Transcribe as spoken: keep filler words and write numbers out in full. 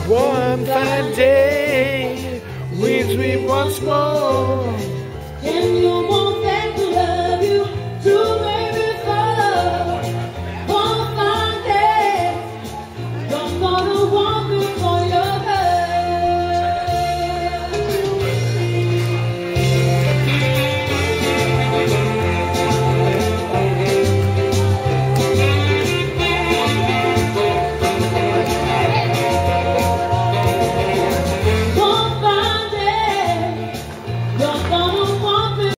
One fine day, we dream once more. Can you